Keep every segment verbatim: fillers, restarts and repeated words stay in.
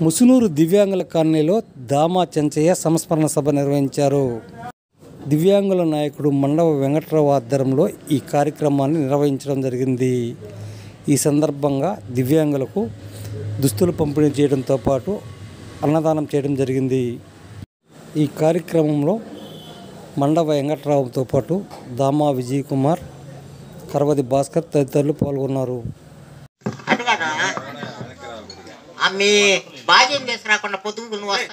ముసునూరు దివ్యాంగుల కాలనీలో దామా చెంచయ్య సంస్మరణ సభ నిర్వహించారు. దివ్యాంగుల నాయకుడు మండవ వెంకట్రావు ఆధ్వర్యంలో ఈ కార్యక్రమాన్ని నిర్వహించడం జరిగింది. ఈ సందర్భంగా దివ్యాంగులకు దుస్తులు పంపిణీ చేయడంతో పాటు అన్నదానం చేయడం జరిగింది. ఈ కార్యక్రమంలో మండవ వెంకట్రావుతో పాటు దామా విజయ్ కుమార్, కరవది భాస్కర్ తదితరులు పాల్గొన్నారు. మీ బాధ్యం చేసి రాకుండా పొద్దుకు నువ్వు వస్తా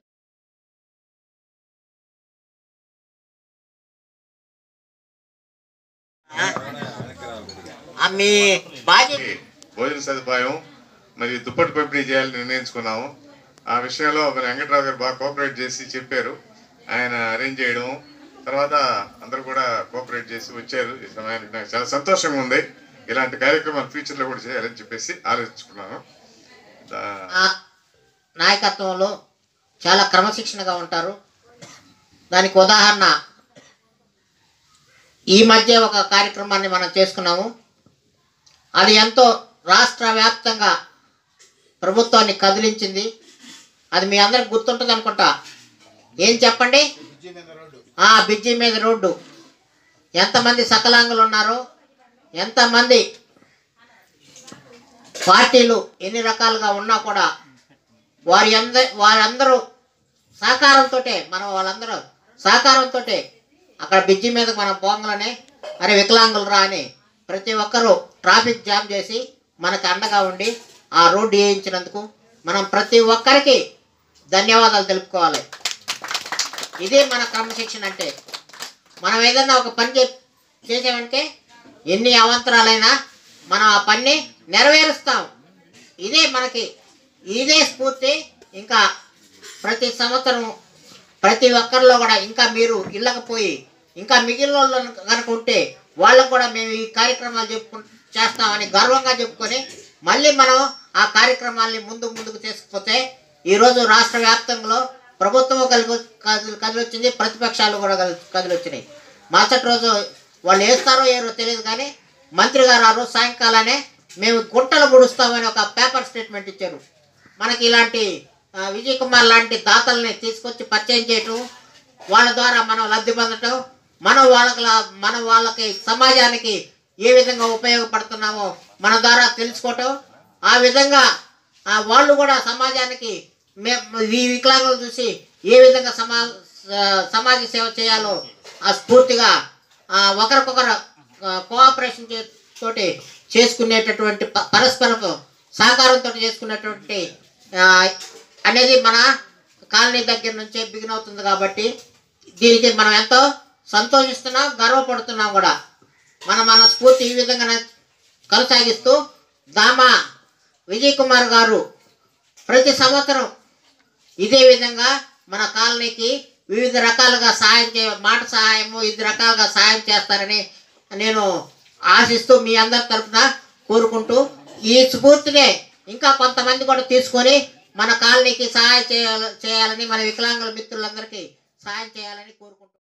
మీ బాధ్యం భోజన సదుపాయం మరి దుప్పటి పంపిణీ చేయాలని నిర్ణయించుకున్నాము. ఆ విషయంలో మరి వెంకట్రావు గారు బాగా కోఆపరేట్ చేసి చెప్పారు. ఆయన అరేంజ్ చేయడం తర్వాత అందరూ కూడా కోఆపరేట్ చేసి వచ్చారు. ఈ సమయానికి నాకు చాలా సంతోషంగా ఉంది. ఇలాంటి కార్యక్రమాలు ఫ్యూచర్లో కూడా చేయాలని చెప్పేసి ఆలోచించుకున్నాను. నాయకత్వంలో చాలా క్రమశిక్షణగా ఉంటారు. దానికి ఉదాహరణ ఈ మధ్య ఒక కార్యక్రమాన్ని మనం చేసుకున్నాము. అది ఎంతో రాష్ట్ర వ్యాప్తంగా ప్రభుత్వాన్ని కదిలించింది. అది మీ అందరికి గుర్తుంటుంది అనుకుంటా. ఏం చెప్పండి? బ్రిడ్జి మీద రోడ్డు. ఎంతమంది సకలాంగులు ఉన్నారో, ఎంతమంది పార్టీలు ఎన్ని రకాలుగా ఉన్నా కూడా వారి అంద వారందరూ సహకారంతో మనం వాళ్ళందరూ సహకారంతో అక్కడ బ్రిడ్జి మీద మనం పోంగలనే అరే వికలాంగులు రా అని ప్రతి ఒక్కరూ ట్రాఫిక్ జామ్ చేసి మనకు అండగా ఉండి ఆ రోడ్డు వేయించినందుకు మనం ప్రతి ఒక్కరికి ధన్యవాదాలు తెలుపుకోవాలి. ఇదే మన క్రమశిక్షణ అంటే. మనం ఏదన్నా ఒక పని చే చేసామంటే ఎన్ని అవాంతరాలైనా మనం ఆ పని నెరవేరుస్తాం. ఇదే మనకి ఇదే స్ఫూర్తి. ఇంకా ప్రతి సంవత్సరం ప్రతి ఒక్కరిలో కూడా ఇంకా మీరు ఇళ్ళకపోయి ఇంకా మిగిలిన వాళ్ళు కనుక ఉంటే వాళ్ళకు కూడా మేము ఈ కార్యక్రమాలు చెప్పుకు చేస్తామని గర్వంగా చెప్పుకొని మళ్ళీ మనం ఆ కార్యక్రమాల్ని ముందుకు ముందుకు తీసుకుపోతే ఈరోజు రాష్ట్ర వ్యాప్తంలో ప్రభుత్వం కలిగి కదిలి వచ్చింది, ప్రతిపక్షాలు కూడా కదిలి వచ్చినాయి. మరుసటి రోజు వాళ్ళు వేస్తారో ఏరో తెలియదు కానీ మంత్రి గారు ఆ రోజు సాయంకాలనే మేము గుంటలు పొడుస్తామని ఒక పేపర్ స్టేట్మెంట్ ఇచ్చారు. మనకి ఇలాంటి విజయ్ కుమార్ లాంటి దాతల్ని తీసుకొచ్చి పరిచయం చేయటం, వాళ్ళ ద్వారా మనం లబ్ధి పొందటం, మనం వాళ్ళకి మనం వాళ్ళకి సమాజానికి ఏ విధంగా ఉపయోగపడుతున్నామో మన ద్వారా తెలుసుకోవటం, ఆ విధంగా వాళ్ళు కూడా సమాజానికి మే ఈ వికలాంగులు చూసి ఏ విధంగా సమా సమాజ సేవ చేయాలో ఆ స్ఫూర్తిగా ఒకరికొకరు కోఆపరేషన్ చే తోటి చేసుకునేటటువంటి పరస్పర సహకారంతో చేసుకునేటువంటి అనేది మన కాలనీ దగ్గర నుంచే బిగిన్ అవుతుంది. కాబట్టి దీనికి మనం ఎంతో సంతోషిస్తున్నాం, గర్వపడుతున్నాం కూడా. మన మన స్ఫూర్తి ఈ విధంగానే కొనసాగిస్తూ దామా విజయ్ కుమార్ గారు ప్రతి సంవత్సరం ఇదే విధంగా మన కాలనీకి వివిధ రకాలుగా సహాయం చే మాట సహాయము వివిధ రకాలుగా సహాయం చేస్తారని నేను ఆశిస్తూ మీ అందరి తరఫున కోరుకుంటూ ఈ స్ఫూర్తినే ఇంకా కొంతమంది కూడా తీసుకొని మన కాలనీకి సహాయం చేయాలి చేయాలని మన వికలాంగుల మిత్రులందరికీ సహాయం చేయాలని కోరుకుంటున్నాను.